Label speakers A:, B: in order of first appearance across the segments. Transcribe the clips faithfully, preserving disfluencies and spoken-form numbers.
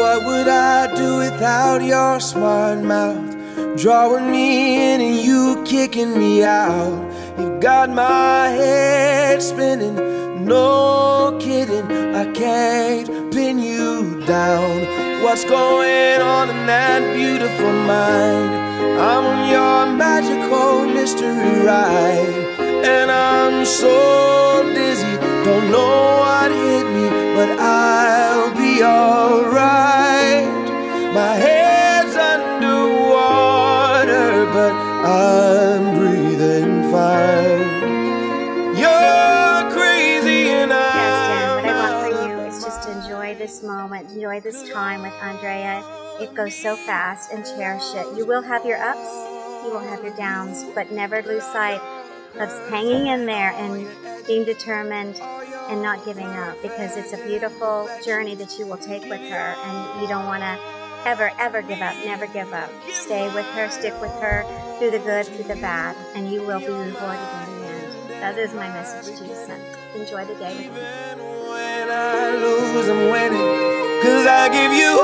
A: what would I do without your smart mouth? Drawing me in and you kicking me out. You got my head spinning, no kidding, I can't pin you down. What's going on in that beautiful mind? I'm on your magical mystery ride, and I'm so dizzy, don't know what hit me, but I'll be alright. My head's underwater, but I'm breathing fine. You're crazy and I'm
B: Yes, Dan, what I want for you is just to enjoy this moment, enjoy this time with Andrea. It goes so fast, and cherish it. You will have your ups, you will have your downs, but never lose sight of hanging in there and being determined and not giving up, because it's a beautiful journey that you will take with her, and you don't want to ever, ever give up. Never give up. Stay with her, stick with her, through the good, through the bad, and you will be rewarded in the end. That is my message to you, son. Enjoy the day with me.
A: When I lose, I'm winning, 'cause I give you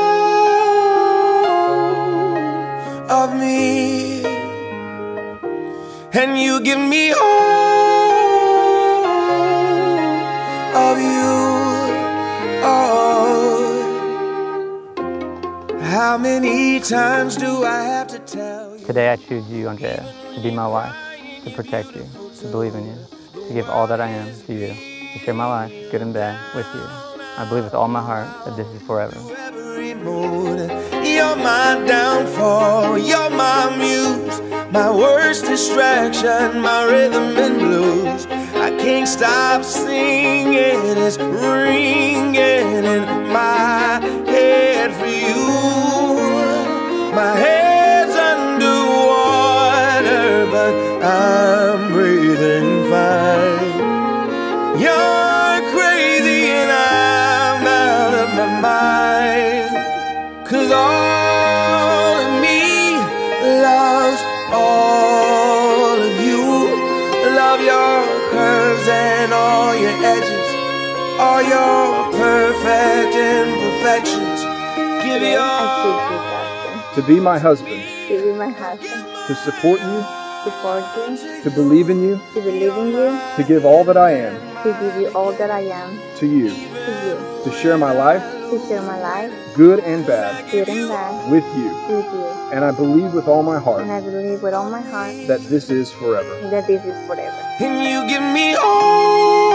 A: all of me, and you give me all of you. Oh, how many times do I have to tell you?
C: Today I choose you, Andrea, to be my wife, to protect you, to believe in you, to give all that I am to you, to share my life, good and bad, with you. I believe with all my heart that this is forever.
A: You're my downfall, you're my muse, my worst distraction, my rhythm and blues. I can't stop singing, it's ringing in my head for you. My head's underwater, but I'm breathing fine. You're crazy and I'm out of my mind, 'cause all of me loves all of you. Love your curves and all your edges, all your perfect imperfections. Give your
D: to be my husband,
E: to be my husband,
D: to support you,
E: support you,
D: to believe in you,
E: to believe in you,
D: to give all that I am
E: to give you all that I am
D: to you,
E: to you,
D: to share my life,
E: to share my life,
D: good and bad,
E: good and bad,
D: with you.
E: with you.
D: And I believe with all my heart
E: And I believe with all my heart
D: that this is forever.
E: that this is forever.
A: and you give me all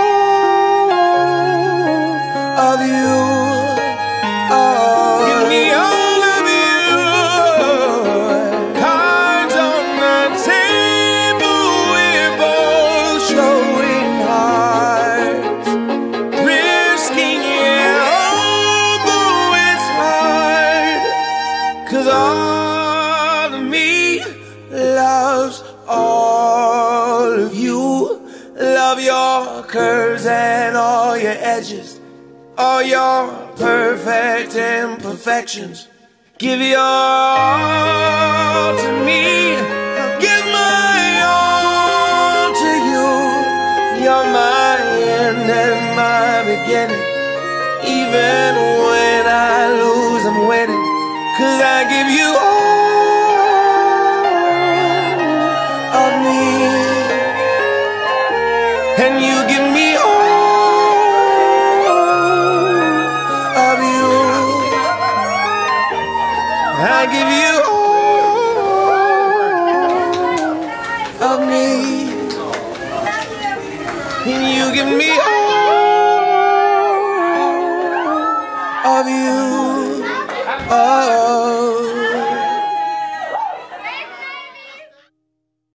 A: of you. Oh, give me all of you. Cards on the table, we're both showing hearts, risking it, although it's hard. 'Cause all of me loves all of you. Love your curves and all your edges, all your perfect imperfections. Give your all to me, I'll give my all to you. You're my end and my beginning. Even when I lose, I'm winning, 'cause I give you all of me, and you give me all of you. I give you all of me.